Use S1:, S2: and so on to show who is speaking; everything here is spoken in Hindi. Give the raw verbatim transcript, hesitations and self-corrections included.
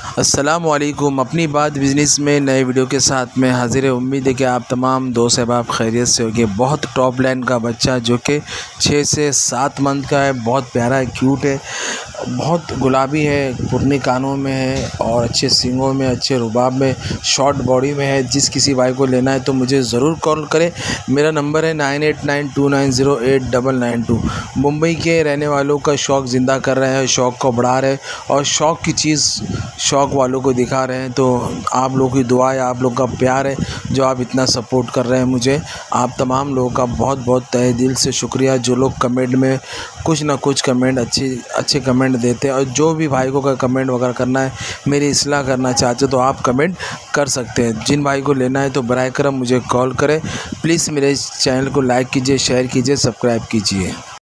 S1: अस्सलामुअलैकुम। अपनी बात बिज़नेस में नए वीडियो के साथ में हाज़िर है। उम्मीद है कि आप तमाम दोस्त अहबाब खैरियत से होंगे। बहुत टॉप लाइन का बच्चा जो कि छः से सात मंथ का है, बहुत प्यारा है, क्यूट है, बहुत गुलाबी है, पुरनी कानों में है और अच्छे सींगों में, अच्छे रुबाब में, शॉर्ट बॉडी में है। जिस किसी भाई को लेना है तो मुझे ज़रूर कॉल करें। मेरा नंबर है nine eight nine two nine zero eight double nine two. Mumbai के रहने वालों का शौक़ ज़िंदा कर रहे हैं, शौक़ को बढ़ा रहे हैं और शौक़ की चीज़ शौक़ वालों को दिखा रहे हैं। तो आप लोगों की दुआ है, आप लोग का प्यार है जो आप इतना सपोर्ट कर रहे हैं मुझे। आप तमाम लोगों का बहुत बहुत तहे दिल से शुक्रिया जो लोग कमेंट में कुछ ना कुछ कमेंट अच्छे अच्छे कमेंट देते हैं। और जो भी भाई को का कमेंट वगैरह करना है, मेरी इस्लाह करना चाहते तो आप कमेंट कर सकते हैं। जिन भाई को लेना है तो बराए करम मुझे कॉल करें। प्लीज़ मेरे इस चैनल को लाइक कीजिए, शेयर कीजिए, सब्सक्राइब कीजिए।